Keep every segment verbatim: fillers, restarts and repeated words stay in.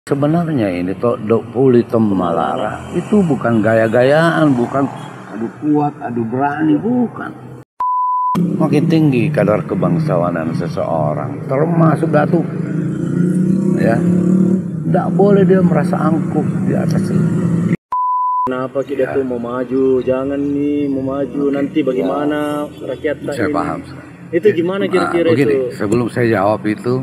Sebenarnya ini toh Dok Puli Malara itu bukan gaya-gayaan, bukan adu kuat, adu berani, bukan. Makin tinggi kadar kebangsawanan seseorang, termasuk Datuk, ya, tidak boleh dia merasa angkuh di atas itu. Kenapa kita ya. tuh mau maju? Jangan nih mau maju, nanti bagaimana ya. rakyat Saya ini? paham. Itu gimana kira-kira nah, begini, itu? Sebelum saya jawab itu,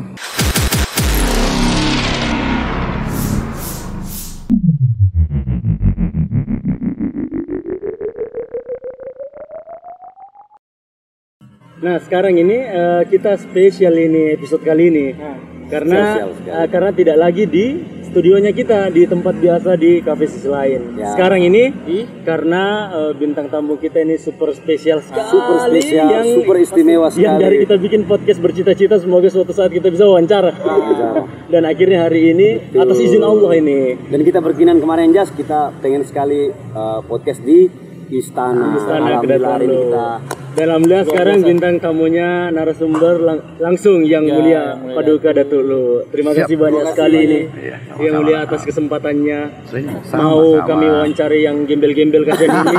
nah sekarang ini uh, kita spesial ini episode kali ini nah, karena uh, karena tidak lagi di studionya kita di tempat biasa di kafe sisi lain. Ya. Sekarang ini hmm? karena uh, bintang tamu kita ini super spesial sekali, super spesial, yang, super istimewa sekali. Yang dari kita bikin podcast bercita-cita semoga suatu saat kita bisa wawancara. Ah. Dan akhirnya hari ini betul. Atas izin Allah ini. Dan kita berkenan kemarin Jas, kita pengen sekali uh, podcast di Istana. Istana kedatangan ini kita. Dan alhamdulillah sekarang bintang tamunya narasumber lang langsung yang ya, mulia Paduka Datuk Lu. Terima Siap. kasih banyak Terima sekali ini ya, yang mulia atas kesempatannya. Sama, Mau sama. kami wawancari yang gembel-gembel kasihan ini.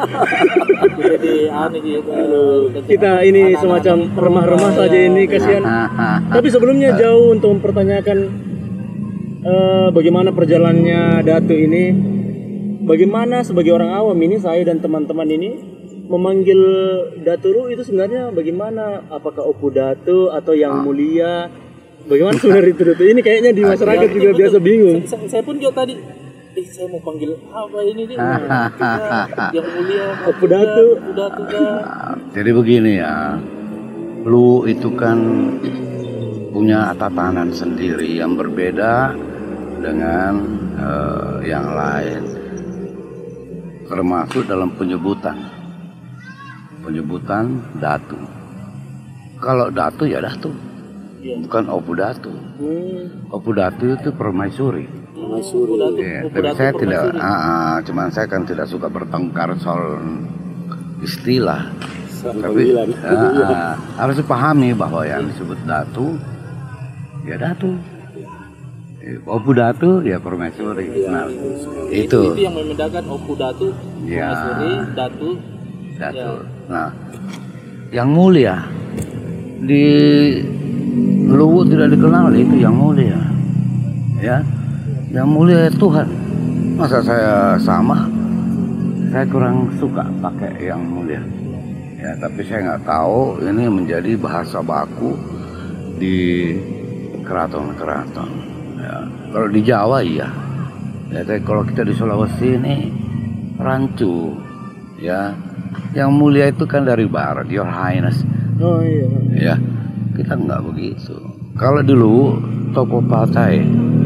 Kita ini semacam remah-remah saja ini kasihan. Tapi sebelumnya jauh untuk mempertanyakan uh, bagaimana perjalanannya Datuk ini. Bagaimana sebagai orang awam ini saya dan teman-teman ini memanggil Daturu itu sebenarnya bagaimana? Apakah Opu Datu atau yang mulia? Bagaimana sebenarnya itu Datu? Ini kayaknya di masyarakat juga betul, biasa bingung. Saya, saya pun juga tadi, eh saya mau panggil apa ini nih? Yang mulia Opu Datu. Opu Datu kan. Jadi begini ya, lu itu kan punya tatanan sendiri yang berbeda dengan uh, yang lain. Termasuk dalam penyebutan penyebutan Datu. Kalau Datu ya Datu, ya. bukan Opu Datu. Hmm. Opu Datu itu permaisuri. Permaisuri. Ya, tapi saya tidak, ah, ah, cuman saya kan tidak suka bertengkar soal istilah. Tapi ah, ah, harus dipahami bahwa yang disebut Datu, ya Datu. Opu Datu ya permaisuri. Nah, itu. itu itu yang membedakan Opu Datu, ya. permaisuri, Datu. Datu. Ya. Nah, yang mulia di Luwu tidak dikenal itu yang mulia, ya. Yang mulia Tuhan. Masa saya sama? Saya kurang suka pakai yang mulia. Ya, tapi saya nggak tahu ini menjadi bahasa baku di keraton-keraton. Ya, kalau di Jawa iya, ya, tapi kalau kita di Sulawesi ini rancu, ya, yang mulia itu kan dari barat, Your Highness. Oh iya. Ya, kita nggak begitu. Kalau dulu tokoh partai,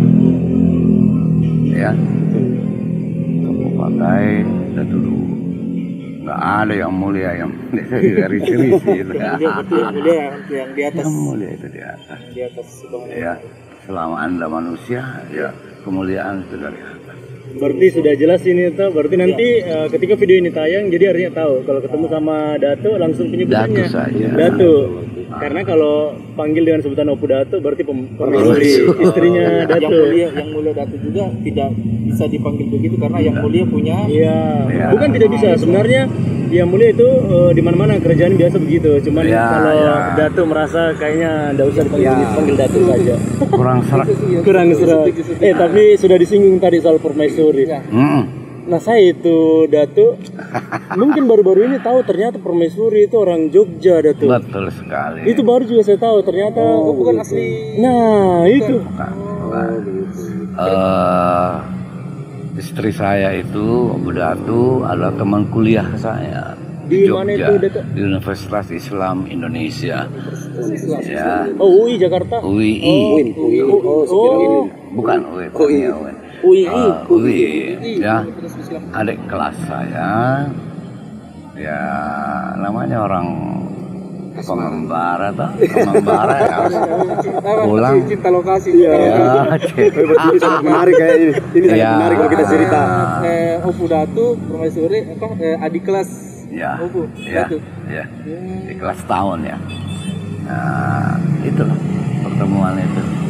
ya, tokoh partai dan dulu nggak ada yang mulia yang dari sini sih. Yang mulia yang di atas. Yang mulia itu di atas. Di atas ya. Selama Anda manusia, ya kemuliaan itu dari atas. Berarti sudah jelas ini tuh. Berarti nanti ya. uh, ketika video ini tayang, jadi artinya tahu kalau ketemu sama Datu langsung penyebutannya. Datu saja. Datu. Ah. Karena kalau panggil dengan sebutan Opu Datu, berarti permaisuri istrinya Datu. Yang mulia, yang mulia Datu juga tidak bisa dipanggil begitu karena yang mulia punya. Iya. Ya. Bukan tidak bisa. Sebenarnya yang mulia itu uh, di mana-mana kerjaan biasa begitu. Cuman ya, kalau ya. Datu merasa kayaknya tidak usah dipanggil, ya. dipanggil Datu saja. Kurang serak. Kurang serak. Eh tapi sudah disinggung tadi soal permaisuri. Ya. Mm. Nah saya itu Datu mungkin baru-baru ini tahu ternyata permaisuri itu orang Jogja Datu. Betul sekali. Itu baru juga saya tahu ternyata. Oh, bukan asli. Nah itu. Bukan. Bukan. Uh, istri saya itu Opu Datu adalah teman kuliah saya di, di Jogja, mana itu Datu? Di Universitas Islam Indonesia. Islam. Ya. Oh U I Jakarta. U I. Oh, U I. Oh, oh. Bukan U I. U I. U I. Uh, U I. Ya. Adik kelas saya. Ya, namanya orang pengembara atau pengembara ya harus pulang cinta lokasi ya. Ini sangat menarik kayak ini. Ini sangat menarik kalau kita cerita. Eh, Opu Datu permaisuri apa eh, adik kelas ya. Opu ya. Datu. Ya. Di kelas tahun ya. Nah, itulah pertemuan itu.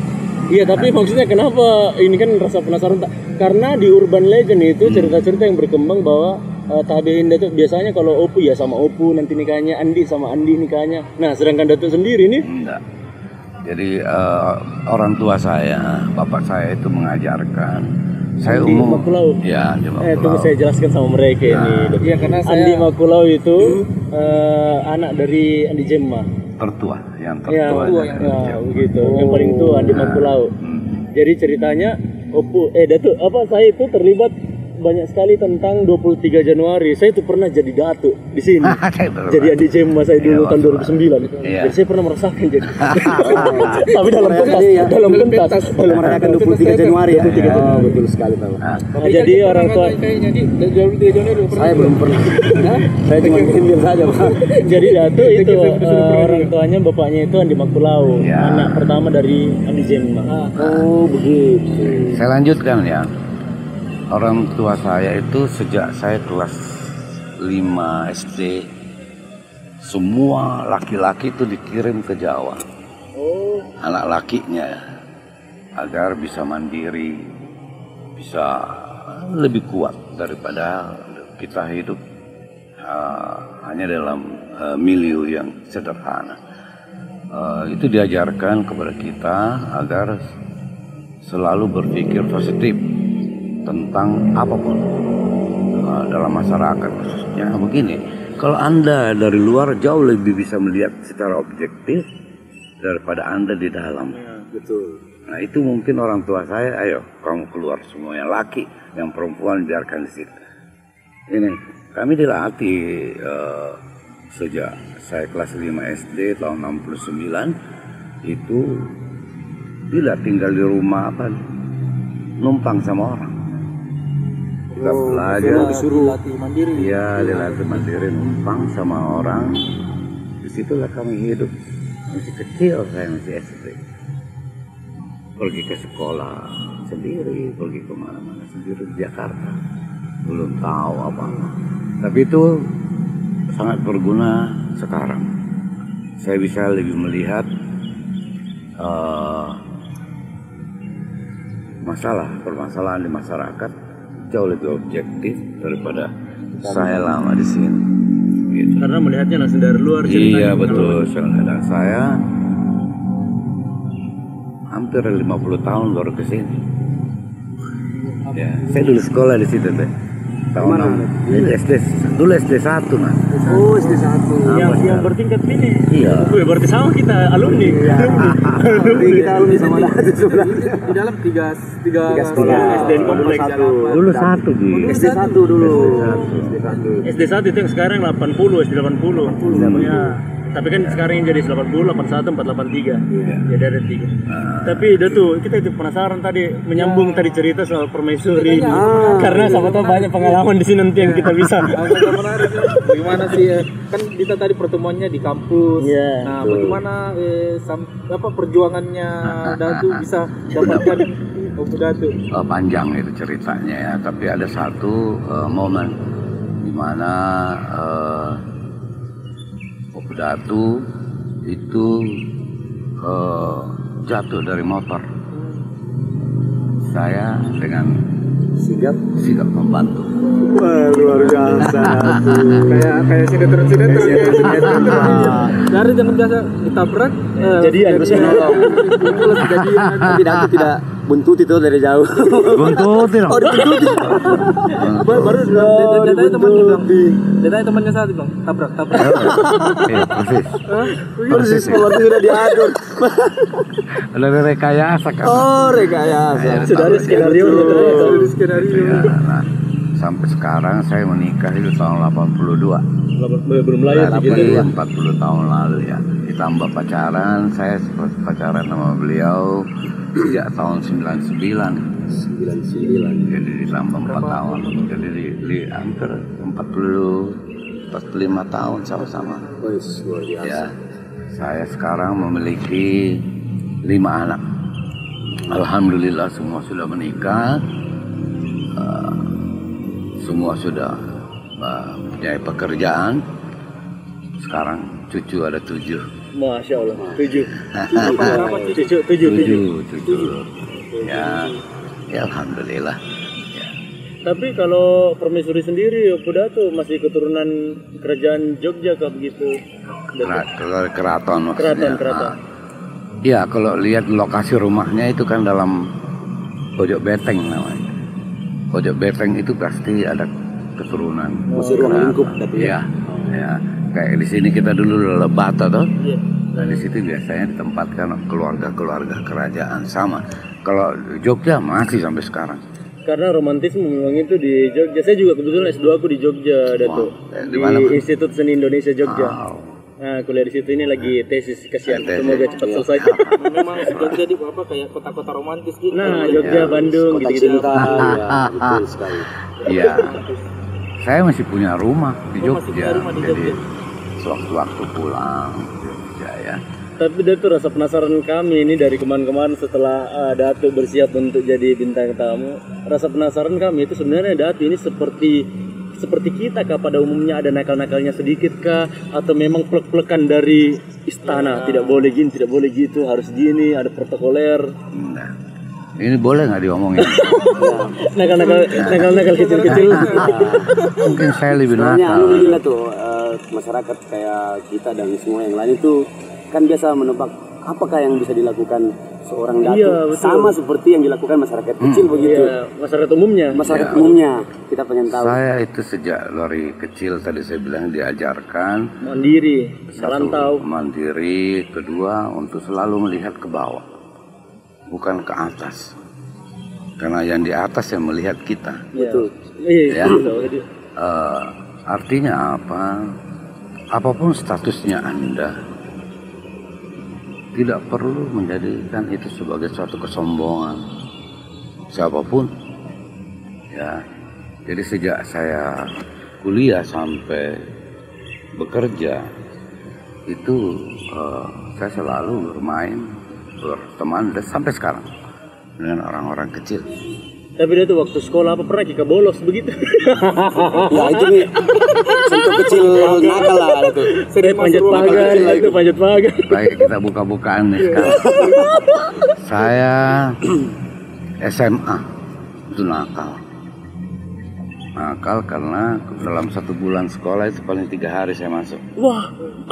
Iya, tapi maksudnya kenapa ini kan rasa penasaran tak? Karena di urban legend itu cerita-cerita yang berkembang bahwa uh, Tabe Indah itu biasanya kalau Opu ya sama Opu nanti nikahnya, Andi sama Andi nikahnya. Nah, sedangkan Datuk sendiri nih enggak. Jadi uh, orang tua saya, bapak saya itu mengajarkan saya Andi umum Makulau. Ya, Andi Makulau. Eh, tunggu saya jelaskan sama mereka Nah. ini. Iya, karena saya Andi Makulau itu uh, anak dari Andi Jemma. tertua, yang Ya, tertua. ya, ya, begitu. Yang paling tua Andi Makulau. Hmm. Jadi ceritanya Opu eh Datuk apa saya itu terlibat banyak sekali tentang dua puluh tiga Januari. Saya itu pernah jadi datuk di sini. Jadi Andi Jemma saya dulu Iya, tahun dua ribu sembilan. Iya. Jadi saya pernah merasakan jadi. Tapi dalam pentas, dalam pentas, dalam Merayakan dua puluh tiga Januari ya. Oh, betul sekali tahu. Nah, Nah, jadi orang tua kayaknya di dua puluh tiga Januari belum pernah. Saya belum pernah. Saya cuma gembel saja, Pak. jadi datuk itu eh, orang tuanya bapaknya itu Andi Makulau, Ya. anak pertama dari Andi Jemma. Oh, begitu. saya lanjutkan ya. Orang tua saya itu sejak saya kelas lima S D, semua laki-laki itu dikirim ke Jawa. Oh, Anak lakinya agar bisa mandiri, bisa lebih kuat daripada kita hidup uh, hanya dalam uh, milieu yang sederhana. Uh, itu diajarkan kepada kita agar selalu berpikir positif tentang apapun uh, dalam masyarakat khususnya. Begini, kalau Anda dari luar jauh lebih bisa melihat secara objektif daripada Anda di dalam. Betul. Nah, itu mungkin orang tua saya, ayo kamu keluar semua, yang laki, yang perempuan biarkan di situ. Ini kami dilatih uh, sejak saya kelas lima S D tahun enam puluh sembilan itu bila tinggal di rumah apa numpang sama orang. Kita belajar, disuruh latih mandiri. iya dilatih mandiri numpang sama orang. Disitulah kami hidup. Masih kecil saya masih S D. Pergi ke sekolah sendiri, pergi kemana-mana sendiri di Jakarta. Belum tahu apa-apa. Tapi itu sangat berguna sekarang. Saya bisa lebih melihat uh, masalah, permasalahan di masyarakat jauh lebih objektif daripada saya lama di sini. Gitu. karena melihatnya langsung dari luar. Iya betul, dan saya hampir lima puluh tahun baru ke sini. Ya, saya dulu sekolah di situ deh. Tahun enam. Ini S D, dulu S D satu mas. Oh, S D satu. yang yang bertingkat ini. Iya. Wih, berarti sama kita alumni. Jadi kita alumni sama Datu sebenarnya. Di dalam tiga tiga, Tiga sekolah. S D kompleks. Satu. Dulu satu Ji. S D satu dulu. S D satu. S D satu itu yang sekarang delapan puluh, S D delapan puluh. Ya. Tapi kan sekarang yang jadi delapan puluh, delapan puluh satu, empat puluh delapan tiga. Jadi ada tiga. Tapi itu tuh kita itu penasaran tadi menyambung tadi cerita soal permaisuri. Karena sama tahu banyak pengalaman di sini nanti yang kita bisa. agak menarik ya. Bagaimana sih ya? Kan kita tadi pertemuannya di kampus. Iya, Nah, bagaimana eh, sam- apa perjuangannya Datu bisa dapatkan Opu Datu? Uh, panjang itu ceritanya ya, tapi ada satu uh, momen di mana uh, Opu Datu itu uh, jatuh dari motor. Saya dengan Sigap. sigap membantu. Wah, luar biasa. Kayak kayak sinetron-sinetron ya. Dari jangan biasa ditabrak. eh, Jadian terus menolong. Terus kejadian. Tapi Datu tidak buntut itu dari jauh. Buntutin dong. Oh, dibuntuti. Baru datanya temannya bilang. Datanya temannya saat bilang tabrak tabrak. Iya, persis. Persis seperti sudah diatur. Ada rekayasa kan. Oh, rekayasa. Sudah ada skenario Oh, skenario. Ya, nah, sampai sekarang saya menikah itu tahun delapan puluh dua. belum lahir Tapi gitu. empat puluh tahun lalu ya. Ditambah pacaran, saya pacaran sama beliau sejak tahun sembilan puluh sembilan. sembilan puluh sembilan. Jadi ditambah empat tahun. Jadi di, di hampir empat puluh empat puluh lima tahun sama-sama. Wes, luar biasa. Ya. Saya sekarang memiliki lima anak. Alhamdulillah semua sudah menikah. Uh, semua sudah uh, punya pekerjaan. Sekarang cucu ada tujuh. Masya Allah, tujuh. Cucu tujuh, tujuh. Cucu. Ya, ya alhamdulillah. Ya. Tapi kalau permaisuri sendiri, Dato masih keturunan kerajaan Jogja kah begitu? Kera- Keraton maksudnya. Keraton, keraton. Ah. Ya, kalau lihat lokasi rumahnya itu kan dalam pojok beteng namanya. Pojok beteng itu pasti ada keturunan. Masih ruang lingkup tapi ya. Ya, kayak di sini kita dulu Lebata toh. Iya. Nah, di situ biasanya ditempatkan keluarga-keluarga kerajaan sama. Kalau Jogja masih sampai sekarang. Karena romantisme memang itu di Jogja. Saya juga kebetulan S dua aku di Jogja, Dato. Wow. Eh, di Di mana, Bang? Institut Seni Indonesia Jogja. Wow. Nah, kuliah di situ ini lagi tesis, kasihan. Eh, tesis. Semoga cepat Iya. selesai. Memang Jogja di apa kayak kota-kota romantis gitu. Nah, Jogja, Bandung, kota gitu-gitu. cinta ya, betul sekali. Iya. Saya masih punya rumah di Oh, masih Jogja. punya rumah di Jadi Jogja. sewaktu-waktu pulang ke Jogja ya. Tapi Dato, rasa penasaran kami ini dari kemarin-kemarin setelah uh, Dato bersiap untuk jadi bintang tamu, rasa penasaran kami itu sebenarnya Dato ini seperti seperti kita kah pada umumnya, ada nakal-nakalnya sedikit kah, atau memang plek-plekan dari istana, tidak boleh gini, tidak boleh gitu, harus gini, ada protokoler. Nah, ini boleh nggak diomongin? Nakal-nakal nakal-nakal kecil-kecil. Mungkin saya lebih Sebenarnya nakal. anu gila tuh eh, masyarakat kayak kita dan semua yang lain itu kan biasa menebak apakah yang bisa dilakukan seorang datu Iya, betul. sama seperti yang dilakukan masyarakat kecil begitu. Iya, masyarakat umumnya. Masyarakat umumnya kita pengen tahu. Saya itu sejak dari kecil tadi saya bilang diajarkan Mandiri, satu rantau. mandiri, kedua untuk selalu melihat ke bawah, bukan ke atas. Karena yang di atas yang melihat kita. Betul. Iya, Ya. betul. Eh, artinya apa? Apapun statusnya Anda, tidak perlu menjadikan itu sebagai suatu kesombongan. Siapapun, ya. Jadi sejak saya kuliah sampai bekerja, itu eh, saya selalu bermain, berteman dan sampai sekarang dengan orang-orang kecil. Tapi dia tuh waktu sekolah apa pernah kita bolos begitu? Ya itu nih contoh kecil nakal lah itu. Saya panjat pagar, itu panjat pagar. Baik, kita buka-bukaan nih sekarang. Saya S M A itu nakal. Nakal karena dalam satu bulan sekolah itu paling tiga hari saya masuk. Wah,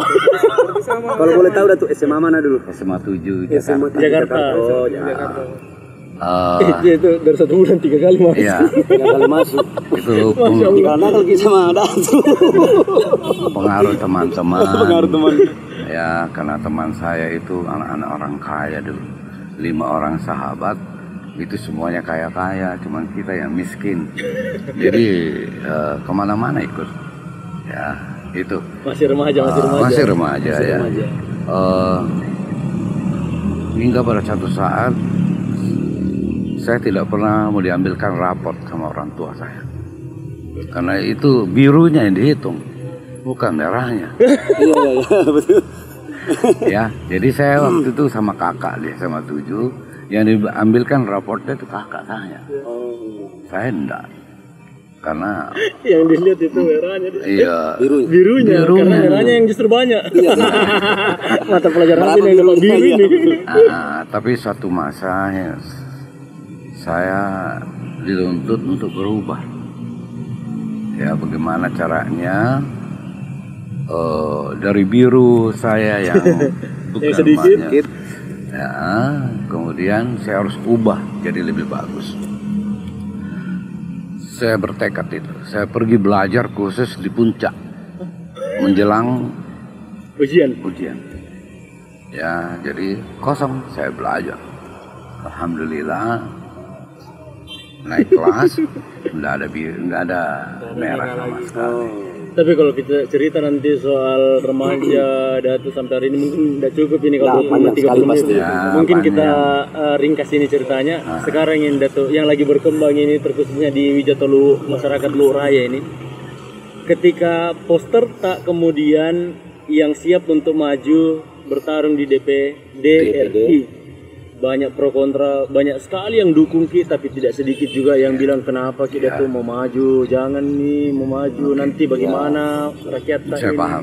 Kalau boleh tahu dah tuh S M A mana dulu? S M A tujuh S M A Jakarta. Jakarta. Oh, Jakarta. Eh, Itu, itu dari satu bulan tiga kali mas. Iya, tiga kali masuk. itu Masya Allah. Karena kalau kita sama datu. pengaruh teman-teman. Pengaruh teman. Ya, karena teman saya itu anak-anak orang kaya dulu. Lima orang sahabat, itu semuanya kaya-kaya, cuman kita yang miskin. Jadi eh, kemana-mana ikut. Ya, itu. Masih remaja, masih Ah, remaja. masih remaja Masih ya. remaja. Eh, hingga pada satu saat saya tidak pernah mau diambilkan raport sama orang tua saya, karena itu birunya yang dihitung, bukan merahnya. Iya iya iya betul. Ya, jadi saya waktu itu sama kakak dia sama tujuh, yang diambilkan raportnya itu kakak saya. Saya enggak, karena Yang dilihat itu merahnya. iya Biru. Birunya, Birunya. karena merahnya yang justru banyak. Mata pelajaran Berapa yang dapat biru birunya? ini. Ah, tapi suatu masa ya, saya dituntut untuk berubah. Ya, bagaimana caranya? Eh, dari biru saya yang bukan Yang sedikit. banyak, ya, kemudian saya harus ubah jadi lebih bagus. Saya bertekad itu. Saya pergi belajar khusus di puncak menjelang Ujian. ujian. Ya, jadi kosong saya belajar. Alhamdulillah naik kelas, nggak ada biru, nggak ada merah sama sekali. Tapi kalau kita cerita nanti soal remaja Datu sampai hari ini mungkin tidak cukup ini kalau Nah, dua puluh panjang tiga sekali puluh menit. pasti. Ya, Mungkin panjang. kita uh, ringkas ini ceritanya. Sekarang yang Datu yang lagi berkembang ini terkhususnya di Wijatolu masyarakat Luwu Raya ini. Ketika poster tak kemudian yang siap untuk maju bertarung di D P D R I. Banyak pro kontra, banyak sekali yang dukung kita, tapi tidak sedikit juga yang bilang kenapa kita Ya. tuh mau maju, jangan nih mau maju, nanti bagaimana rakyat tak Saya ini. paham.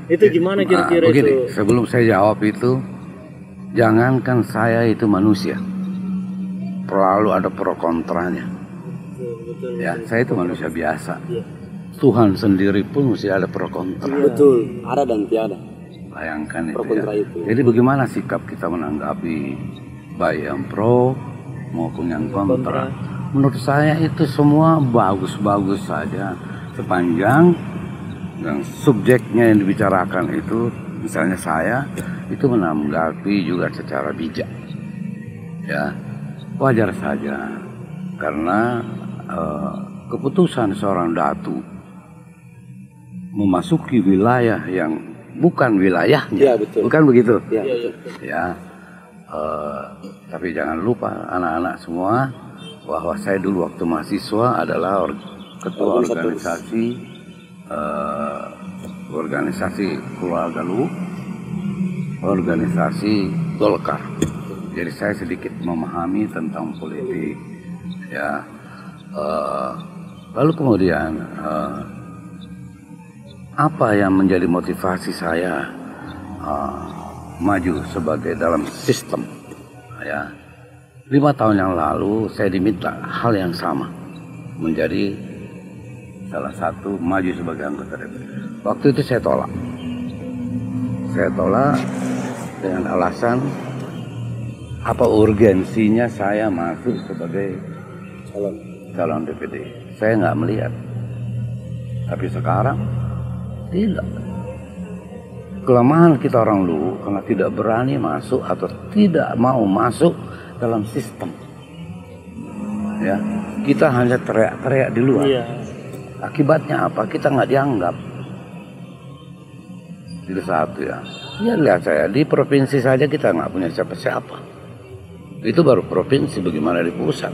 Itu gimana kira-kira nah, begini, itu? sebelum saya jawab itu, jangankan saya itu manusia, selalu ada pro kontranya. Betul, betul, Ya, betul. saya itu manusia biasa. Iya. Tuhan sendiri pun mesti ada pro kontra. Betul, ada dan tiada. Bayangkan Pro itu, kontra ya. itu. Jadi bagaimana sikap kita menanggapi baik yang pro maupun yang kontra? Menurut saya itu semua bagus-bagus saja sepanjang yang subjeknya yang dibicarakan itu, misalnya saya itu menanggapi juga secara bijak. Ya, wajar saja karena eh, keputusan seorang datu memasuki wilayah yang bukan wilayahnya, Ya, betul. bukan begitu? Ya, Iya, iya. betul. Ya, eh, tapi jangan lupa anak-anak semua bahwa saya dulu waktu mahasiswa adalah or- ketua Organisatoris. organisasi eh, organisasi keluarga lu, organisasi Golkar. Jadi saya sedikit memahami tentang politik. Ya, eh, lalu kemudian eh, apa yang menjadi motivasi saya uh, maju sebagai dalam sistem, ya, lima tahun yang lalu saya diminta hal yang sama, menjadi salah satu maju sebagai anggota D P R. Waktu itu saya tolak, saya tolak dengan alasan apa urgensinya saya masuk sebagai Calon. calon D P D. Saya nggak melihat, tapi sekarang tidak. Kelemahan kita orang Luwu karena tidak berani masuk atau tidak mau masuk dalam sistem. Ya, kita hanya teriak-teriak di luar. Iya. Akibatnya apa? Kita nggak dianggap. Itu satu ya. Ya lihat saya di provinsi saja kita nggak punya siapa-siapa. Itu baru provinsi, bagaimana di pusat.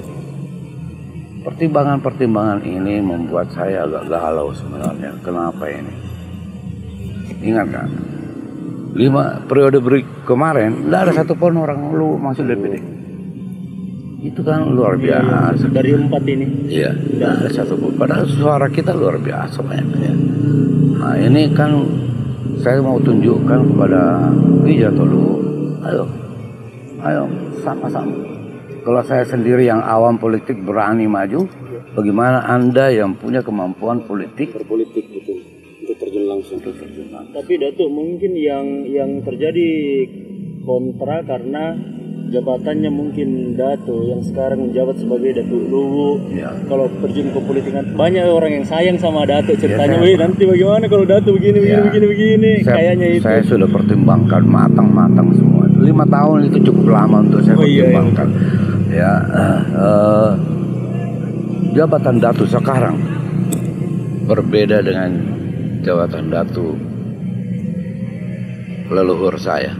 Pertimbangan-pertimbangan ini membuat saya agak galau sebenarnya. Kenapa ini? Ingat kan? Lima periode beri kemarin, tidak ada satupun orang lu masuk D P D. Itu kan luar biasa. Dari empat ini. Iya, tidak ada satupun. Padahal suara kita luar biasa banyaknya. Nah ini kan saya mau tunjukkan kepada Wijato Luwu. Ayo, ayo sama-sama. Kalau saya sendiri yang awam politik berani maju, bagaimana Anda yang punya kemampuan politik? Berpolitik betul. Untuk terjun langsung. Untuk terjun langsung. Tapi Datuk mungkin yang yang terjadi kontra karena jabatannya mungkin Datuk yang sekarang menjabat sebagai Datuk Luwu. Ya. Kalau terjun ke politikan banyak orang yang sayang sama Datuk ceritanya, saya- weh nanti bagaimana kalau Datuk begini begini Ya. begini begini. Saya, Kayaknya itu. saya sudah pertimbangkan matang-matang semua. Lima tahun itu cukup lama untuk saya Oh, iya, iya. pertimbangkan. Ya, eh, eh, jabatan Datu sekarang berbeda dengan jabatan Datu leluhur saya.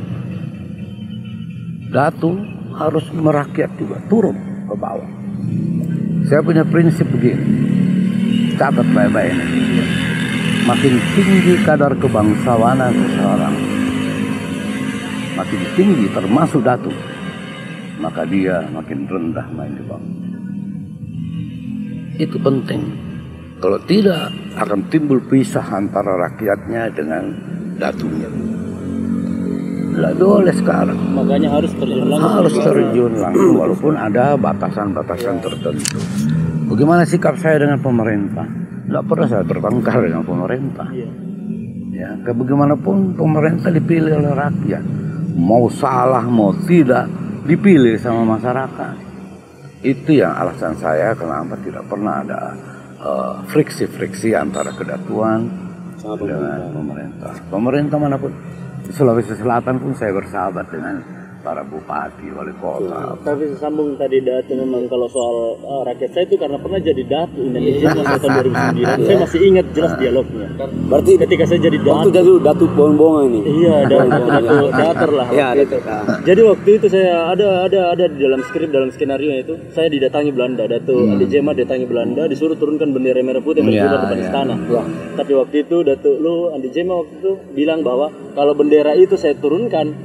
Datu harus merakyat juga, turun ke bawah. Saya punya prinsip begini, catat baik-baik ini. Makin tinggi kadar kebangsawanan seseorang, makin tinggi termasuk Datu, maka dia makin rendah main di bawah. Itu penting. Kalau tidak akan timbul pisah antara rakyatnya dengan Datunya. Tidak boleh sekarang. Makanya harus terjun langsung. Harus terjun langsung walaupun ada batasan-batasan tertentu. Bagaimana sikap saya dengan pemerintah? Tidak pernah saya bertengkar dengan pemerintah. Iya. Ya, ke bagaimanapun pemerintah dipilih oleh rakyat. Mau salah mau tidak dipilih sama masyarakat. Itu yang alasan saya kenapa tidak pernah ada uh, friksi-friksi antara kedatuan Sama dengan pemerintah. Pemerintah manapun. Di Sulawesi Selatan pun saya bersahabat dengan para bupati, wali kota. Tapi sambung tadi Datu memang kalau soal ah, rakyat saya itu karena pernah jadi Datu Indonesia masa tahun dua ribu sembilan. Saya masih ingat jelas dialognya. Berarti Ketika saya jadi waktu Datu. jadi Datuk Bongbong ini. Iya, Datu, Datu teater lah. Iya, waktu itu. Datuk. Ah. Jadi waktu itu saya ada ada ada di dalam skrip dalam skenario itu saya didatangi Belanda, Datu Adi Jema datangi Belanda disuruh turunkan bendera merah putih Iya, berkibar depan iya. istana. Tapi waktu itu Datu lu Adi Jema waktu itu bilang bahwa kalau bendera itu saya turunkan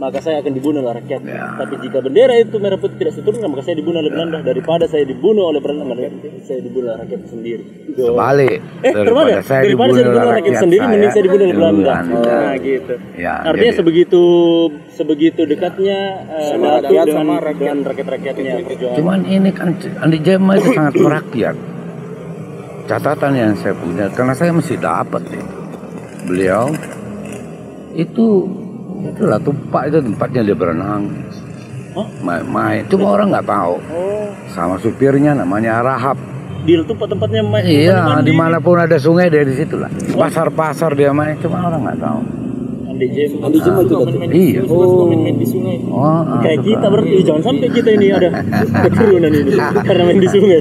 maka saya akan dibunuh oleh rakyat. Ya. Tapi jika bendera itu merah putih tidak saya turunkan, maka saya dibunuh oleh Belanda. Daripada saya dibunuh oleh Belanda, maka saya dibunuh oleh rakyat sendiri. Sebalik. Eh, daripada saya daripada saya dibunuh oleh rakyat sendiri, mending saya dibunuh oleh Belanda. Nah, gitu. Ya, artinya jadi, sebegitu sebegitu dekatnya uh, Sama Datuk rakyat, dengan, sama rakyat. dengan rakyat-rakyatnya. perjuangan. cuman ini kan Andi Jema itu sangat merakyat. Catatan yang saya punya, karena saya mesti dapat nih. Beliau itu itulah Tumpak itu tempatnya dia berenang. Hah? Main-main. Cuma orang nggak tahu. Oh, Sama supirnya namanya Rahab. di tempat tempatnya main. Iya, dimanapun ada sungai dia di situ lah. Pasar-pasar dia main, cuma orang nggak tahu. Andi Jem. Andi Jem itu Datuk. Iya. Oh, main-main di sungai. Oh, ah, Kayak suka. kita berarti jangan sampai kita ini ada keturunan ini karena main di sungai.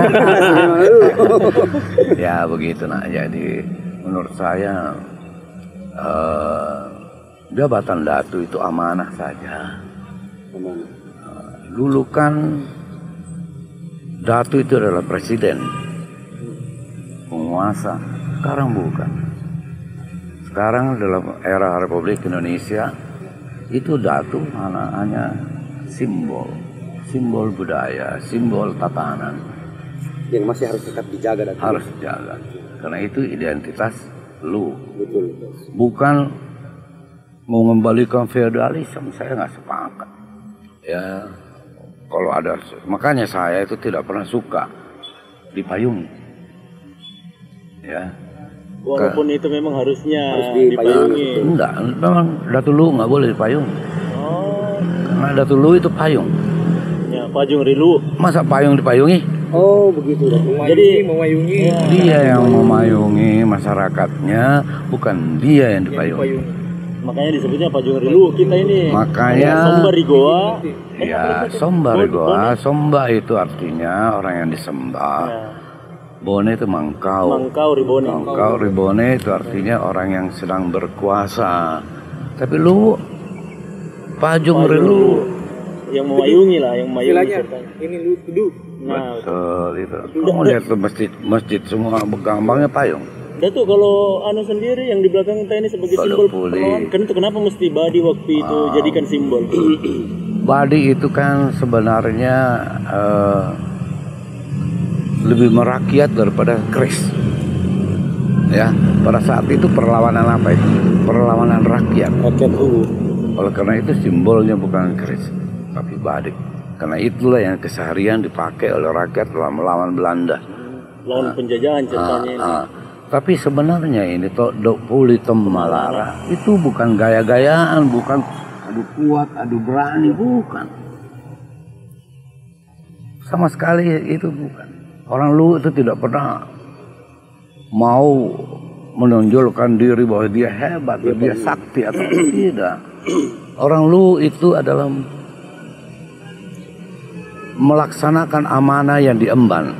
Ya begitu nak. Jadi menurut saya eh, jabatan Datu itu amanah saja. Amanah. Dulu kan Datu itu adalah presiden, penguasa. Sekarang bukan. Sekarang dalam era Republik Indonesia itu Datu hanya, hanya simbol, simbol budaya, simbol tatanan. Yang masih harus tetap dijaga Datuk. Harus dijaga. Karena itu identitas lu. Betul. Bukan mengembalikan feodalisme, saya nggak sepakat. Ya, kalau ada, makanya saya itu tidak pernah suka dipayungi. Ya, Walaupun itu memang harusnya Harus dipayungi. dipayungi. enggak, memang Datu Lu nggak boleh dipayungi. Oh, Karena Datu Lu itu payung. ya Pajung Rilu. Masa payung dipayungi? Oh begitu Datuk. Jadi memayungi Dia yang memayungi masyarakatnya, bukan dia yang dipayungi. payung. makanya disebutnya Pajung Rilu kita ini. Makanya Somba Rigoa. ya Somba Rigoa, Somba itu artinya orang yang disembah. Ya, Bone itu mangkau. Mangkau Ribone. Mangkau Ribone itu artinya orang yang sedang berkuasa. Tapi lu Pajung Rilu. Yang memayungi lah, yang memayungi. Istilahnya ceritanya. ini lu tuduh. Nah, Betul itu. Kamu lihat tuh masjid, masjid semua gampangnya payung. Datuk kalau anu sendiri yang di belakang kita ini sebagai Balok simbol puli. perlawanan, kan itu kenapa mesti badi waktu itu jadikan simbol? Badi itu kan sebenarnya eh, lebih merakyat daripada keris. Ya, pada saat itu perlawanan apa itu? Perlawanan rakyat. Rakyat dulu. Oleh karena itu simbolnya bukan keris, tapi badik. Karena itulah yang keseharian dipakai oleh rakyat dalam melawan Belanda. Lawan penjajahan ceritanya ini. Ah, tapi sebenarnya ini Tok Dok Puli Temalara itu bukan gaya-gayaan, bukan adu kuat, adu berani, bukan. Sama sekali itu bukan. Orang Lu itu tidak pernah mau menonjolkan diri bahwa dia hebat, dia sakti atau tidak. Orang Lu itu adalah melaksanakan amanah yang diemban.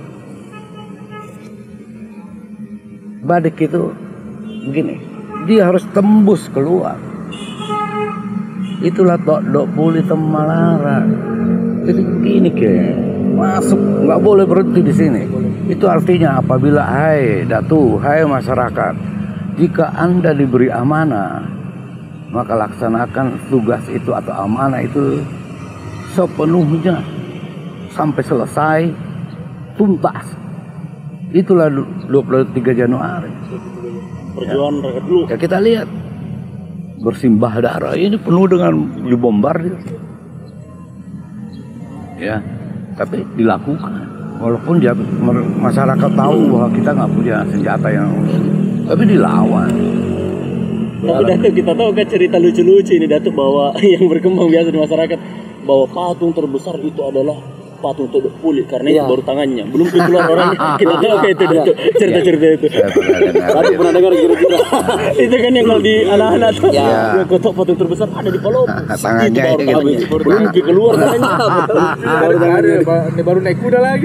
Badik itu begini, dia harus tembus keluar. Itulah Tok Dok Puli Temalara. Jadi begini ke, masuk, nggak boleh berhenti di sini. Itu artinya apabila hai Datu, hai masyarakat, jika Anda diberi amanah, maka laksanakan tugas itu atau amanah itu sepenuhnya sampai selesai, tuntas. Itulah dua puluh tiga Januari. Perjuangan rakyat dulu. Ya kita lihat bersimbah darah ini penuh dengan dibombardir. Ya, tapi dilakukan. Walaupun dia, masyarakat tahu bahwa kita nggak punya senjata yang, tapi dilawan. Tapi Datuk kita tahu kan cerita lucu-lucu ini Datuk bahwa yang berkembang biasa di masyarakat bahwa patung terbesar itu adalah patung Tok Dok Puli karena itu Iya. baru tangannya belum keluar orangnya. Kita tahu kayak itu Datuk cerita-cerita itu. Saya pernah dengar. Datuk pernah dengar kira-kira. Itu kan yang kalau di anak-anak tuh Ya. yang kotak patung terbesar ada di Palopo. Tangannya Itu baru gitu. tangannya. Belum keluar tangannya. Baru ada, ini baru naik kuda lagi.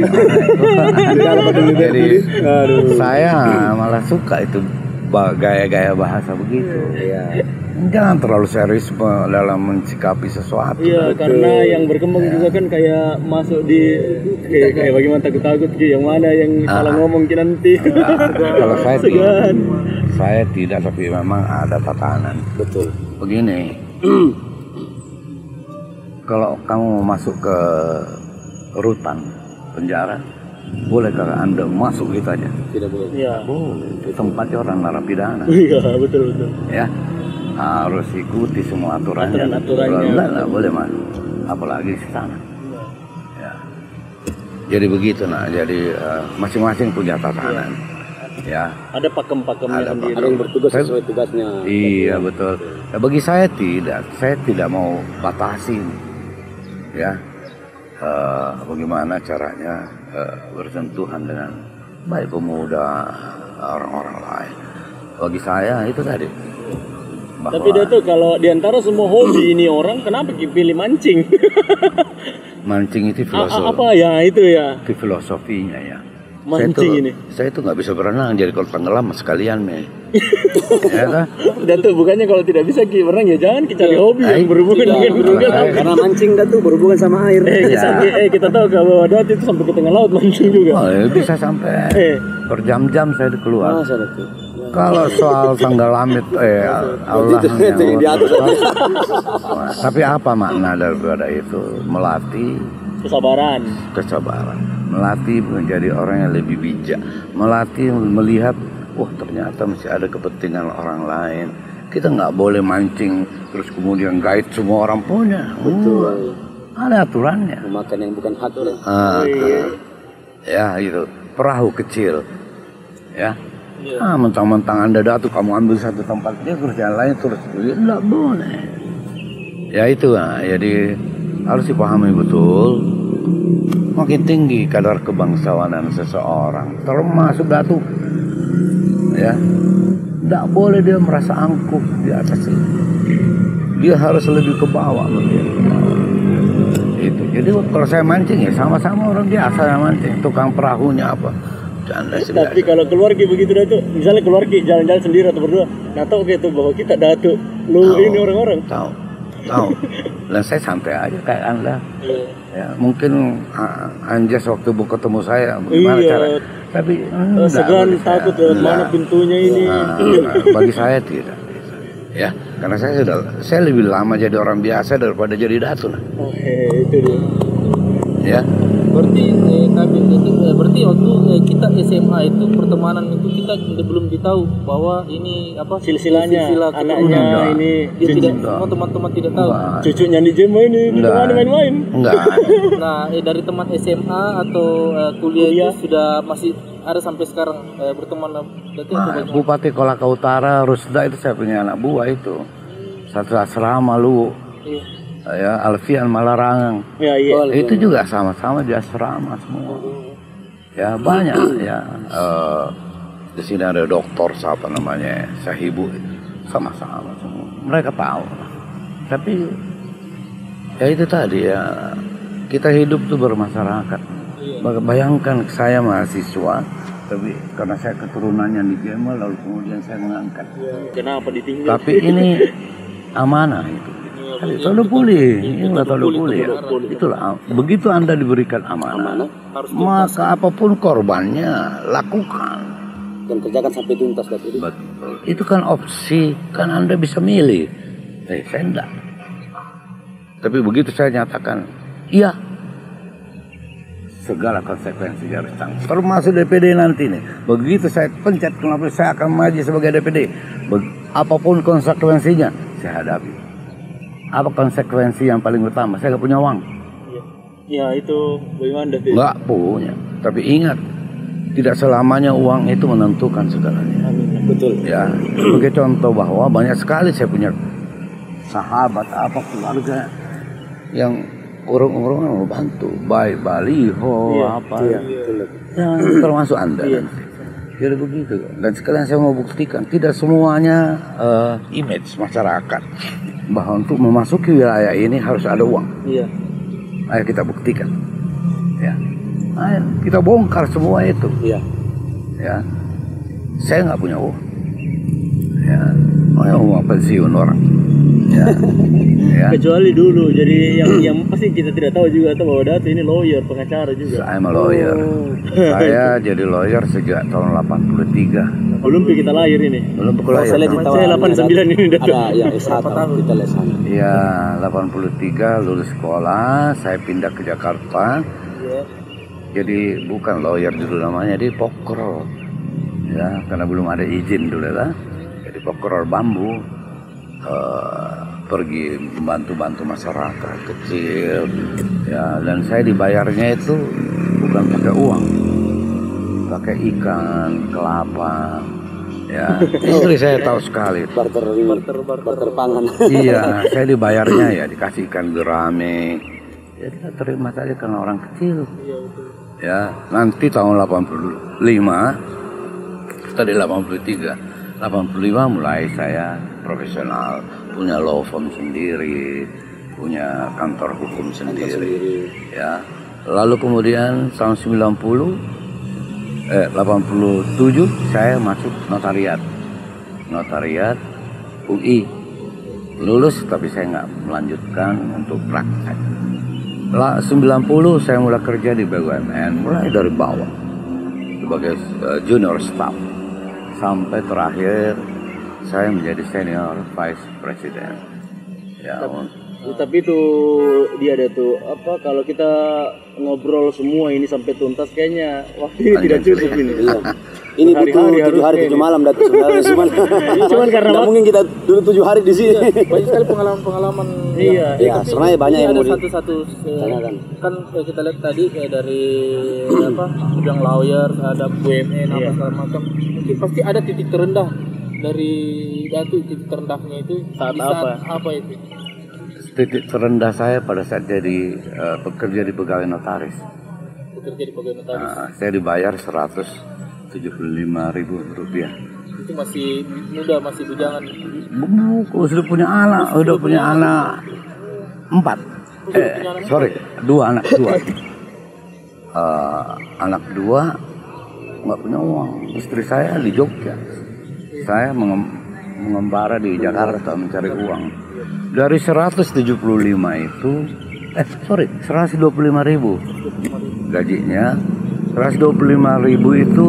Jadi saya malah suka itu ba- gaya-gaya bahasa begitu. Iya. Jangan terlalu serius me- dalam mensikapi sesuatu. Iya, karena yang berkembang juga kan kayak masuk di kayak, kayak bagaimana takut-takut gitu, yang mana yang salah ngomong ki nanti. Nah, kalau saya tidak, Segan. saya tidak, tapi memang ada tatanan. Betul. Begini, kalau kamu mau masuk ke rutan penjara, bolehkah Anda masuk gitu aja? Tidak boleh. Iya. Boleh. Tempatnya orang narapidana. Iya, betul betul. Ya, harus ikuti semua aturannya. Aturan-aturannya. Enggak, enggak boleh masuk. Apalagi di sana. Ya. Jadi begitu nah. Jadi uh, masing-masing punya tatanan. Ya. Ada pakem-pakemnya Ada sendiri. Ada yang bertugas Saya- sesuai tugasnya. Iya betul. Ya, bagi saya tidak, saya tidak mau batasin, ya, eh, bagaimana caranya eh, bersentuhan dengan baik pemuda, orang-orang lain. Bagi saya itu tadi. Bahwa Tapi Datuk, kalau diantara semua hobi ini orang, kenapa pilih mancing? mancing itu A- a- filosofi, apa ya itu ya? itu filosofinya ya. Mancing saya itu, ini. Saya itu nggak bisa berenang, jadi kalau tenggelam sekalian nih. Ya kan? Datuk, bukannya kalau tidak bisa Ki berenang ya jangan kita cari hobi yang Ay, berhubungan Tidak, dengan berenang. Saya- karena mancing dah tuh berhubungan sama air. Eh, Iya. sampai, eh kita tahu kalau Datuk itu sampai ke tengah laut mancing juga. Oh, ya bisa sampai Eh. berjam-jam saya keluar. Masa dah tuh. Kalau soal tenggelam itu, eh, Allah Itu- itu yang di atas. Wah, tapi apa makna daripada itu? Melatih Kesabaran. kesabaran, melatih menjadi orang yang lebih bijak, melatih melihat, wah ternyata masih ada kepentingan orang lain. Kita nggak boleh mancing terus kemudian guide semua orang punya. Betul. Ada aturannya. Memakan yang bukan haknya. Ah, ya itu perahu kecil, ya. Ah, mentang-mentang Anda datuk kamu ambil satu tempat dia terus yang lain terus ya, enggak boleh. Ya itu lah, jadi harus dipahami betul. Makin tinggi kadar kebangsawanan seseorang, termasuk datuk, ya, enggak boleh dia merasa angkuh di atas itu. Dia harus lebih ke bawah melihat. Itu. Jadi kalau saya mancing ya sama-sama orang biasa yang mancing, tukang perahunya apa. Canda sih Tapi biasa. kalau keluar Ki begitu Datuk, misalnya keluar Ki jalan-jalan sendiri atau berdua, nah tahu gitu bahwa kita Datuk, lu Tahu. ini orang-orang. Tahu, tahu. Dan saya santai aja kayak Anda. Ya, mungkin uh, Anjas waktu bu ketemu saya gimana Iya. cara? Tapi Eh, enggak, segan bagi saya. takut eh, mana Enggak. pintunya ini. Nah, nah, bagi saya tidak. Ya, karena saya sudah saya lebih lama jadi orang biasa daripada jadi datu lah. Oh, eh, itu dia. Ya. Berarti eh, kami itu eh, berarti waktu eh, kita S M A itu pertemanan itu kita belum ditahu bahwa ini apa Silsilahnya, silsilah anaknya Enggak. ini dia tidak Enggak. semua teman-teman tidak tahu. Enggak. cucunya di Jema ini di Enggak. mana main-main. Enggak. Nah, eh, dari teman S M A atau eh, kuliah, Kuliah. itu sudah masih ada sampai sekarang eh, berteman berarti itu Nah, bagaimana? Bupati Kolaka Utara Rusda itu saya punya anak buah itu. Satu asrama lu. Iya. Ya, Alfian Malarangang. Ya iya. Oh, Itu juga sama-sama di asrama semua. Ya banyak ya. Eh, di sini ada dokter siapa namanya Sahibu, sama-sama semua. Mereka tahu. Tapi ya itu tadi ya, kita hidup tuh bermasyarakat. Bayangkan saya mahasiswa, tapi karena saya keturunannya di Jemal lalu kemudian saya mengangkat. Kenapa ditinggal? Tapi ini amanah itu. Kali tahu pulih, ini nggak tahu pulih ya. Itulah begitu Anda diberikan amanah, maka apapun korbannya lakukan. Dan kerjakan sampai tuntas dah tuh. Betul. Itu kan opsi, kan Anda bisa milih. Eh, saya enggak. Tapi begitu saya nyatakan, iya, segala konsekuensi harus tanggung. Termasuk D P D nanti nih. Begitu saya pencet kenapa saya akan maju sebagai D P D. Be- apapun konsekuensinya, saya hadapi. Apa konsekuensi yang paling utama? Saya nggak punya uang. Ya itu bagaimana Datuk? Nggak punya. Tapi ingat, tidak selamanya uang itu menentukan segalanya. Betul. Ya, sebagai contoh bahwa banyak sekali saya punya sahabat apa keluarga yang urung-urung mau bantu, baik baliho apa Iya, ya, betul. ya termasuk Anda. nanti. Jadi begitu. Dan sekalian saya mau buktikan tidak semuanya eh, image masyarakat bahwa untuk memasuki wilayah ini harus ada uang. Iya. Ayo kita buktikan. Ya, ayo kita bongkar semua itu. Iya. Ya, saya nggak punya uang. Ya, oh ya uang pensiun orang. Ya. Ya. Kecuali dulu, jadi yang yang pasti kita tidak tahu juga tuh bahwa Dato ini lawyer, pengacara juga. Saya mah lawyer. Oh. Saya jadi lawyer sejak tahun delapan puluh tiga. Belum kita lahir ini. Belum pukul lahir. Saya lihat di Saya delapan puluh sembilan ini Dato. Ada yang S satu kita lihat sana. Iya, delapan puluh tiga lulus sekolah, saya pindah ke Jakarta. Ya. Jadi bukan lawyer dulu namanya, di pokrol. Ya, karena belum ada izin dulu lah. Jadi pokrol bambu. Uh, pergi membantu-bantu masyarakat kecil ya, dan saya dibayarnya itu bukan pakai uang, pakai ikan, kelapa ya. Istri saya tahu sekali barter barter barter pangan. Iya, saya dibayarnya ya dikasih ikan gurame ya, kita terima saja karena orang kecil ya. Nanti tahun delapan puluh lima, tadi delapan puluh tiga, delapan puluh lima mulai saya profesional, punya law firm sendiri, punya kantor hukum sendiri, ya. Lalu kemudian tahun sembilan puluh, eh, delapan puluh tujuh saya masuk notariat, notariat U I, lulus tapi saya nggak melanjutkan untuk praktek. Lah sembilan puluh saya mulai kerja di B U M N, mulai dari bawah sebagai uh, junior staff sampai terakhir saya menjadi senior vice president. Ya, tapi, tapi itu dia ada tuh apa, kalau kita ngobrol semua ini sampai tuntas kayaknya waktu ini tidak cukup ini. Iya. Ini butuh tujuh hari tujuh malam Dato sebenarnya, cuman cuman karena nggak mungkin kita dulu tujuh hari di sini. Banyak sekali pengalaman-pengalaman. Iya. Ya, sebenarnya banyak yang ada mau di- satu-satu eh, tanyakan. kan eh, kita lihat tadi eh, dari apa bidang lawyer, ada B U M N apa Iya. segala macam. Mungkin pasti ada titik terendah dari Dato, titik terendahnya itu Saat di apa? apa itu? titik terendah saya pada saat jadi uh, bekerja di pegawai notaris. Bekerja di pegawai notaris. Nah, saya dibayar seratus tujuh puluh lima ribu rupiah. Itu masih muda, masih bujangan. Buku, sudah punya anak, udah punya anak empat. Eh, sorry, dua anak dua. Uh, anak dua nggak punya uang. Istri saya di Jogja. Saya mengem- mengembara di Jakarta mencari uang. Dari seratus tujuh puluh lima itu, eh sorry, seratus dua puluh lima ribu gajinya. seratus dua puluh lima ribu itu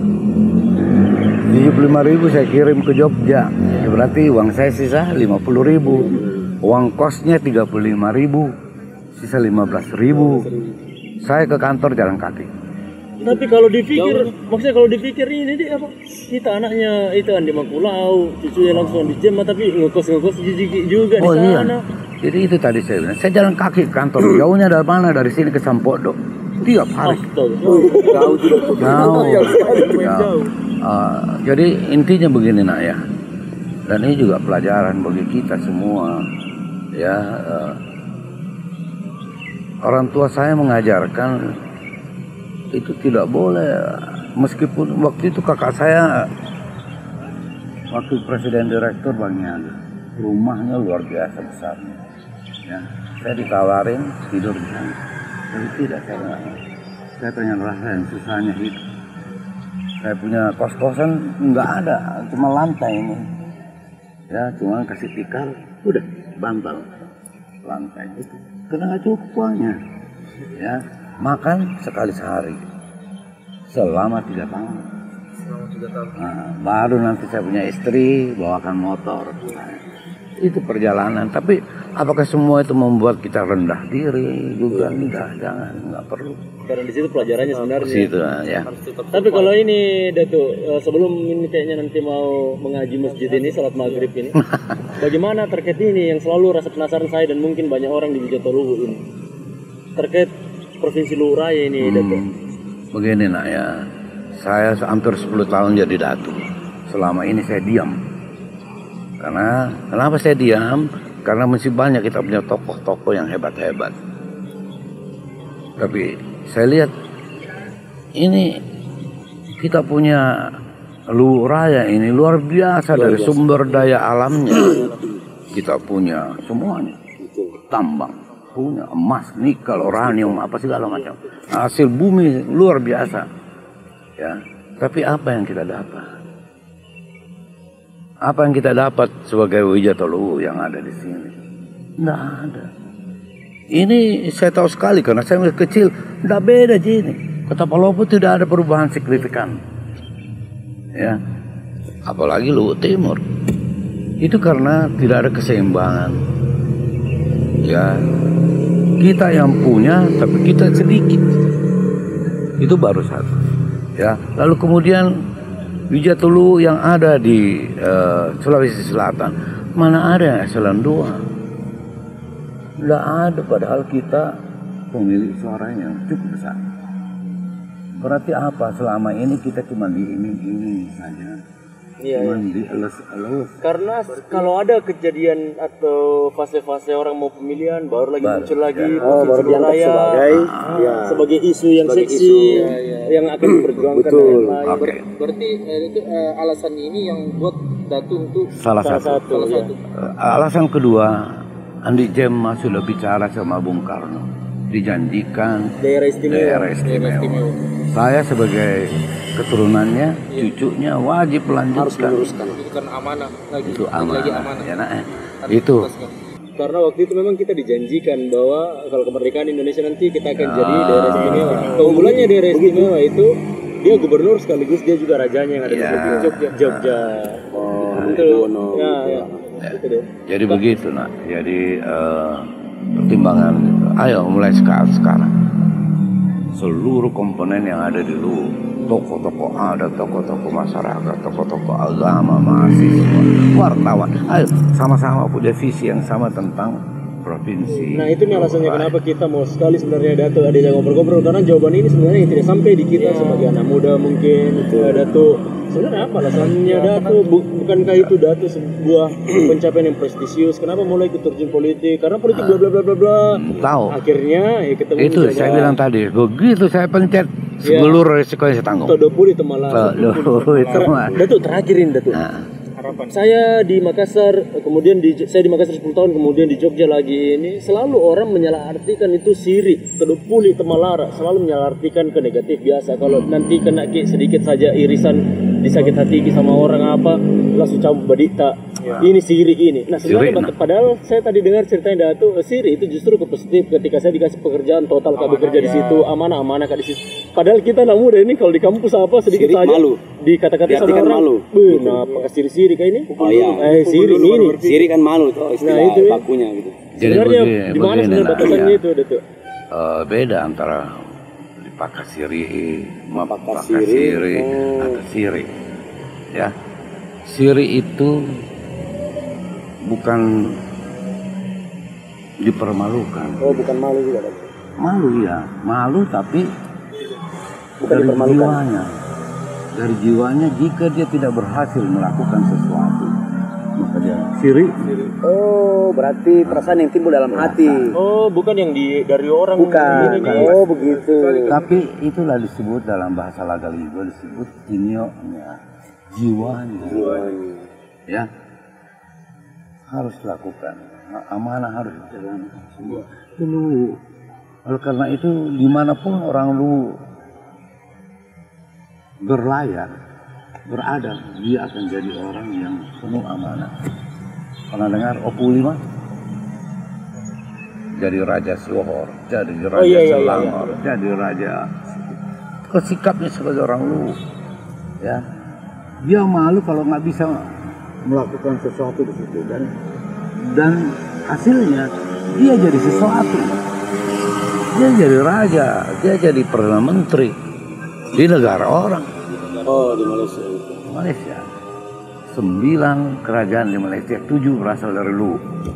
tujuh puluh lima ribu saya kirim ke Jogja. Ya, berarti uang saya sisa lima puluh ribu. Uang kosnya tiga puluh lima ribu, sisa lima belas ribu. Saya ke kantor jalan kaki. Tapi kalau dipikir, maksudnya kalau dipikir ini dia apa? Kita anaknya itu kan di Makulau, cucunya langsung di Jemma, tapi ngekos-ngekos juga Oh di iya, sana. jadi itu tadi saya bilang, saya jalan kaki ke kantor. Jauhnya dari mana? Dari sini ke Sampokdo. Tiap hari. Jauh juga. Jauh. Jauh. Jauh. Uh, jadi intinya begini nak ya. Dan ini juga pelajaran bagi kita semua. Ya, uh, orang tua saya mengajarkan itu tidak boleh, meskipun waktu itu kakak saya wakil presiden direktur Bank Niaga, rumahnya luar biasa besarnya. Ya, saya ditawarin tidur di sana, tapi tidak, saya nggak. Saya pengen rasain susahnya hidup. Saya punya kos-kosan nggak ada, cuma lantai ini. Ya, cuma kasih tikar, udah bantal lantai itu, karena nggak cukup uangnya. Ya, makan sekali sehari selama tiga tahun. Nah, baru nanti saya punya istri, bawakan motor. Nah, itu perjalanan. Tapi apakah semua itu membuat kita rendah diri juga? Enggak, jangan, enggak perlu. Karena di situ pelajarannya sebenarnya. Situ ya. Tapi kalau ini Dato, eh, sebelum ini kayaknya nanti mau mengaji masjid ini, salat maghrib ini, bagaimana terkait ini yang selalu rasa penasaran saya dan mungkin banyak orang di Wijayatoluhur ini terkait Provinsi Luhur Raya ini, Dato? Hmm, begini nak ya, saya hampir sepuluh tahun jadi Dato. Selama ini saya diam. Karena kenapa saya diam? Karena masih banyak kita punya tokoh-tokoh yang hebat-hebat. Tapi saya lihat ini kita punya Luhur Raya ini luar biasa dari sumber daya alamnya. Kita punya semuanya, tambang, punya emas, nikel, uranium, apa segala macam. Hasil bumi luar biasa. Ya, tapi apa yang kita dapat? Apa yang kita dapat sebagai Wijatolu yang ada di sini? Nggak ada. Ini saya tahu sekali karena saya masih kecil. Nggak beda gini. Kota Palopo tidak ada perubahan signifikan. Ya, apalagi Luwu Timur. Itu karena tidak ada keseimbangan. Ya, kita yang punya tapi kita sedikit. Itu baru satu. Ya, lalu kemudian Wijatolu yang ada di uh, Sulawesi Selatan, mana ada eselon dua? Nggak ada, padahal kita pemilik suara yang cukup besar. Berarti apa? Selama ini kita cuma diiming-iming saja. Iya, Cuma iya. dielus-elus. Karena kalau ada kejadian atau fase-fase orang mau pemilihan baru lagi Baru, muncul lagi ya. Oh, baru isu diangkat raya, sebagai ah, ya. sebagai isu yang Sebagai seksi isu. Ya, ya. yang akan diperjuangkan Betul. dan lain-lain. Oke. Berarti eh, itu eh, alasan ini yang buat Datu untuk Salah Salah satu. satu, salah ya. satu. Uh, alasan kedua, Andi Jemma sudah bicara sama Bung Karno, dijanjikan Daerah istimewa. daerah istimewa. istimewa. Saya sebagai keturunannya, cucunya wajib Harus melanjutkan. meluruskan. Itu kan amanah lagi. Itu lagi amanah. amanah. Ya, nah, eh. Harus Itu. dituntaskan. Karena waktu itu memang kita dijanjikan bahwa kalau kemerdekaan Indonesia nanti kita akan Ya. jadi daerah istimewa. Keunggulannya daerah istimewa itu dia gubernur sekaligus dia juga rajanya yang ada Ya. di Jogja. Jogja. Oh, Betul. Bono, Ya, gitu ya. Ya. Itu deh. Jadi begitu, nak. Jadi eh, pertimbangan gitu. Ayo mulai sekarang sekarang. Seluruh komponen yang ada di Luwu, tokoh-tokoh adat, tokoh-tokoh masyarakat, tokoh-tokoh agama, mahasiswa, wartawan, ayo sama-sama punya visi yang sama tentang provinsi. Nah itu nih alasannya kenapa kita mau sekali sebenarnya Dato ada yang ngobrol-ngobrol, karena jawaban ini sebenarnya yang tidak sampai di kita sebagai anak muda mungkin. Dato sebenarnya apa alasannya Dato? Bu- bukankah itu Dato sebuah pencapaian yang prestisius? Kenapa mulai ikut terjun politik? Karena politik bla bla bla bla bla. Tahu. Akhirnya ya ketemu Itu mencoba saya bilang tadi, begitu saya pencet seluruh resiko yang saya tanggung. Todopuli itu malah. Seluruh itu mah. Dato terakhirin Dato. Nah, Saya di Makassar, kemudian di saya di Makassar sepuluh tahun, kemudian di Jogja lagi ini, selalu orang menyalahartikan itu siri, kedupuli, temalara, selalu menyalahartikan ke negatif biasa. Kalau nanti kena ki sedikit saja irisan, disakit hati sama orang apa, langsung campur badita. Ini siri ini. Nah sebenarnya Siri, nah. padahal saya tadi dengar ceritanya Datu, eh, siri itu justru ke positif ketika saya dikasih pekerjaan total kak bekerja di situ, amanah-amanah kak di situ. Padahal kita anak muda ini kalau di kampus apa sedikit Siri saja malu. dikata-kata sama Diartikan orang, malu. "Beuh, nah pakai siri-siri kayak ini." Oh iya. Eh siri ini. Siri kan malu tuh istilah Nah, itu ya. bakunya gitu. jadi Sebenarnya begini, di mana begini, sebenarnya nak, batasannya ya. itu Dato? Eh, beda antara pakasiri, Pakasiri, pakasiri oh. atau siri. Ya, siri itu bukan dipermalukan. Oh, bukan malu juga Dato. Malu ya, malu tapi Bukan dari dipermalukan. jiwanya. Dari jiwanya jika dia tidak berhasil melakukan sesuatu, maka dia siri. Oh, berarti perasaan yang timbul dalam hati. Oh, bukan yang di dari orang. Bukan. Ini, ini. Oh, begitu. Tapi itulah disebut dalam bahasa lagal juga disebut tinyonya, jiwanya. Ya, harus lakukan. Amanah harus dijalankan semua. Dulu. Oleh karena itu dimanapun orang lu berlayar, beradab, dia akan jadi orang yang penuh amanah. Pernah dengar Opuli mah? Jadi Raja Sohor, jadi Raja Oh, iya, iya, iya, Selangor, jadi Raja. Kesikapnya sebagai orang lu, ya. Dia malu kalau nggak bisa melakukan sesuatu di situ dan dan hasilnya dia jadi sesuatu. Dia jadi raja, dia jadi perdana menteri di negara orang. Oh, di Malaysia. Malaysia. Sembilan kerajaan di Malaysia, tujuh berasal dari lu.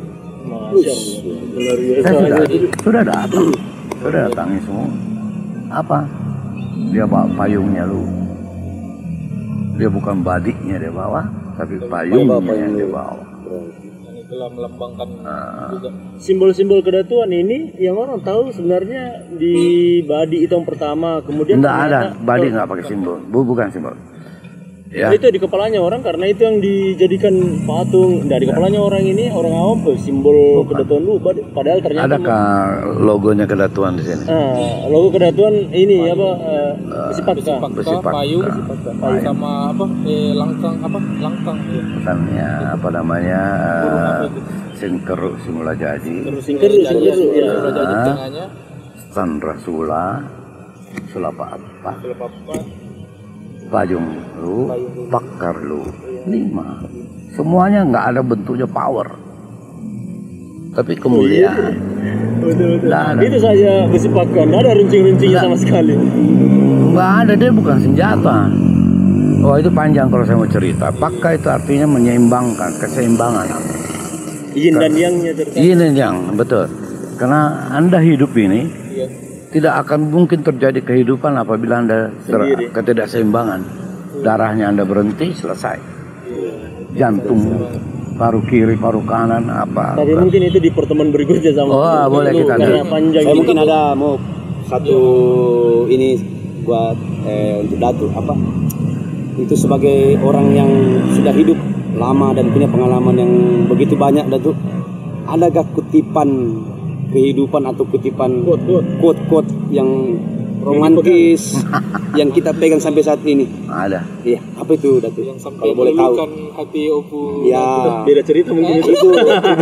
Saya sudah, sudah datang, sudah datangi semua. Apa? Dia bawa payungnya lu. Dia bukan badiknya dia bawa, tapi payungnya yang dia bawa. Dan itulah melambangkan juga. Simbol-simbol kedatuan ini yang orang tahu sebenarnya di Badi itu yang pertama, kemudian Enggak ada, ternyata- badi oh, nggak pakai simbol, Bu, bukan simbol. Ya. Itu di kepalanya orang karena itu yang dijadikan patung. Nah, di kepalanya orang ini orang awam tuh simbol kedatuan lu. Padahal ternyata Adakah logonya kedatuan di sini? Ah, logo kedatuan ini apa? Uh, besi paksa. Besi paksa. payung, payung sama apa? Eh, langkang apa? Langkang. Ya. Bukannya apa namanya? Uh, Singkeru Simula Jadi. Singkeru, singkeru ya. Simula Jadi Ah. tengahnya. Sandra Sula. Sulapa apa? Payung lu, bakar lu, lima. Semuanya nggak ada bentuknya power, tapi kemuliaan. Betul, betul. Nggak ada. Itu saja besi paksa, nggak ada runcing-runcingnya sama sekali. Nggak ada, dia bukan senjata. Oh itu panjang kalau saya mau cerita. Pakka itu artinya menyeimbangkan, keseimbangan. Yin dan yang-nya terkait. Yin dan yang, betul. Karena Anda hidup ini Iya. tidak akan mungkin terjadi kehidupan apabila Anda ter- Sendiri. ketidakseimbangan. Darahnya Anda berhenti, selesai. Jantung, paru kiri, paru kanan, apa. Tapi mungkin itu di pertemuan berikutnya sama. Oh, boleh Lu, kita karena lihat. panjang. Saya ini. mungkin ada mau satu ini buat eh, untuk Datu apa? Itu sebagai orang yang sudah hidup lama dan punya pengalaman yang begitu banyak, Datu. Adakah kutipan kehidupan atau kutipan quote-quote yang romantis yang kita pegang sampai saat ini? Ada. Iya, apa itu, Datu? Yang sampai Kalau boleh tahu. meluluhkan hati Opu. Ya, Beda cerita mungkin itu. itu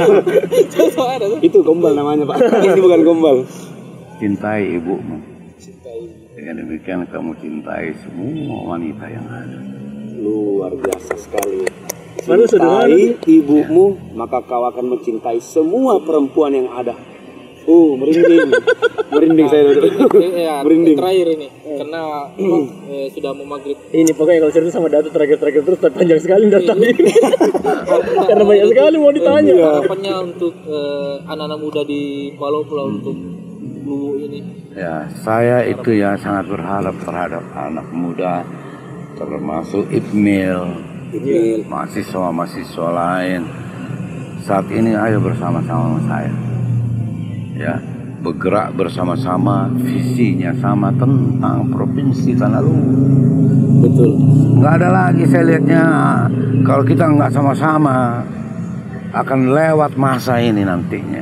itu gombal namanya, Pak. Ini bukan gombal. Cintai ibumu. Dengan demikian kamu cintai semua wanita yang ada. Luar biasa sekali. Mana sederhana Cintai ibumu, maka kau akan mencintai semua perempuan yang ada. Oh, merinding. Merinding saya dulu. Eh, ya, Merinding. terakhir ini karena apa, eh, sudah mau maghrib. Ini pokoknya kalau cerita sama Datu terakhir-terakhir terus tapi panjang sekali dari tadi. Karena banyak sekali mau ditanya. Harapannya untuk eh, anak-anak muda di Palau Pulau untuk Luwu ini. Ya, saya itu ya sangat berharap terhadap anak muda, termasuk Ibmil, mahasiswa-mahasiswa lain. Saat ini ayo bersama-sama sama saya. Ya, bergerak bersama-sama, visinya sama tentang provinsi Tanah Luwu. Betul. Nggak ada lagi saya lihatnya kalau kita nggak sama-sama akan lewat masa ini nantinya.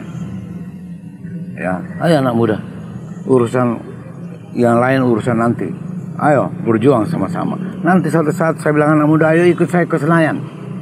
Ya, ayo anak muda, urusan yang lain urusan nanti. Ayo berjuang sama-sama. Nanti suatu saat saya bilang anak muda, ayo ikut saya ke Senayan.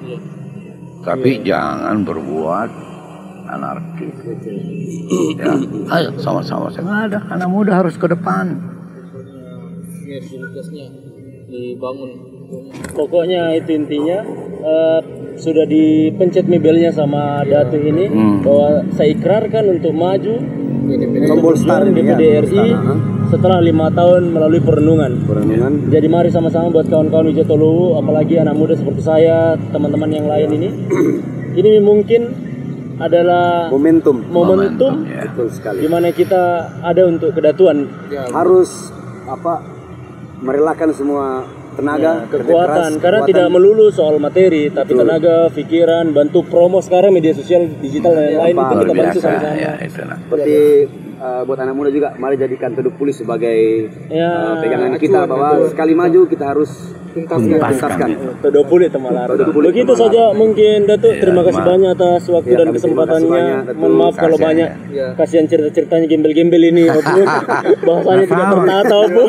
Tapi jangan berbuat anarkis. Ya, ayo sama-sama. Saya nggak ada. Anak muda harus ke depan. Universitasnya dibangun. Pokoknya itu intinya eh, sudah dipencet mebelnya sama Datu ini Hmm. bahwa saya ikrarkan untuk maju Tombol start di D P D R I setelah lima tahun melalui perenungan. Perenungan. Jadi mari sama-sama buat kawan-kawan Wijato Luwu, apalagi anak muda seperti saya, teman-teman yang lain ini. Ini mungkin adalah Momentum. momentum Ya. Betul sekali. di mana kita ada untuk kedatuan, Harus apa? Merelakan semua tenaga, kerja keras, kekuatan, karena kekuatan. tidak melulu soal materi, tapi tenaga, pikiran, bantu promo sekarang media sosial digital dan lain-lain itu Luar kita bantu Biasa, sama-sama. ya itu nah. Seperti uh, buat anak muda juga, mari jadikan Todok Pulis sebagai Ya, uh, pegangan kita bahwa sekali maju kita harus tuntaskan. Todo pulih temalar. Todo pulih Begitu temalar. saja mungkin Datuk. Terima kasih maaf. banyak atas waktu Ya, dan kami terima kasih kesempatannya. banyak, Datuk. Mohon maaf kalau Kasihan, banyak ya. kasihan cerita-ceritanya gembel-gembel ini. Opun. Bahasanya tidak Sama. tertata, Opun.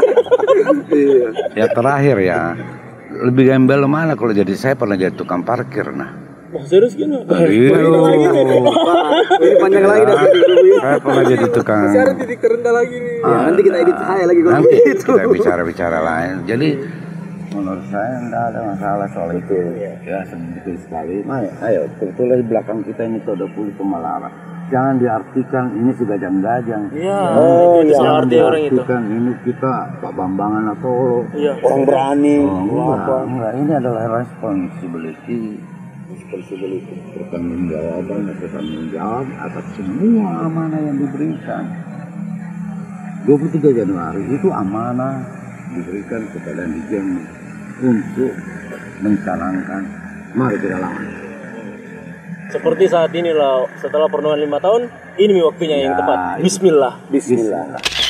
Iya. Ya terakhir ya, lebih gembel mana kalau jadi saya pernah jadi tukang parkir nah. Wah, serius gini? Iya. Ini panjang lagi dah. Saya pernah jadi tukang. Ada titik terendah lagi nih. Ya, nanti kita edit saya lagi kalau Nanti begitu. kita bicara-bicara lain. Jadi menurut saya tidak ada masalah soal itu. Ya sedikit sekali. Ayo, ayo tertulis di belakang kita ini Todo Pulih Pemalarang. Jangan diartikan ini si gajang-gajang. Iya. Oh, itu iya. salah arti orang itu. Diartikan ini kita Pak Bambangan atau Iya. Orang berani. Oh, enggak, apa? enggak. Ini adalah responsibility. Responsibility. Bertanggung jawaban, bertanggung jawab atas semua amanah yang diberikan. dua puluh tiga Januari itu amanah diberikan kepada Dijen untuk mencanangkan. Mari kita lawan. Seperti saat ini lah, setelah perenungan lima tahun, ini waktunya yang Ya, tepat. itu. Bismillah. Bismillah.